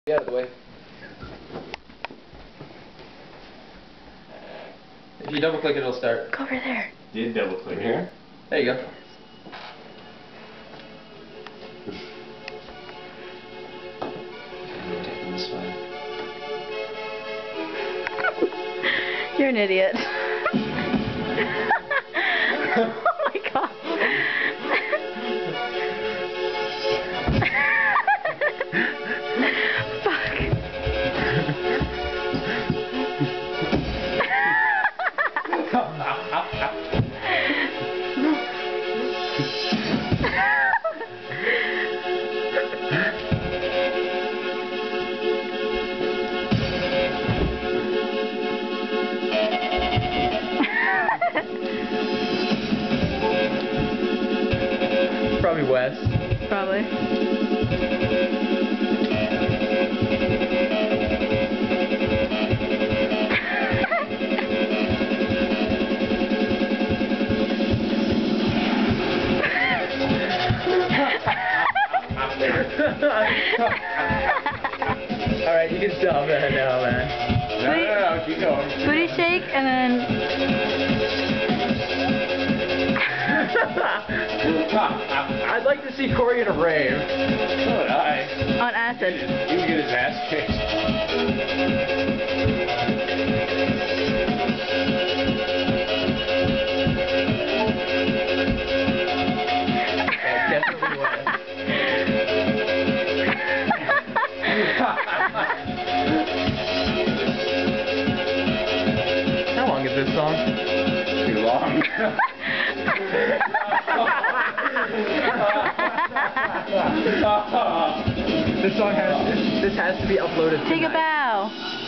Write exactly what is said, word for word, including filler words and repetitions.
Get out of the way. If you double click it, it'll start. Go over there. Did double click Over here? There you go. Taking this way. You're an idiot. Oh my god. Fuck. Probably west. Probably. Alright, you can stop that now, man. No, no, no, no, keep going. Booty shake and then... I'd like to see Corey in a rave. So would I. on acid. He would get his ass kicked. Yeah, definitely west. How long is this song? Too long. This song has this has to be uploaded Take a tonight. bow.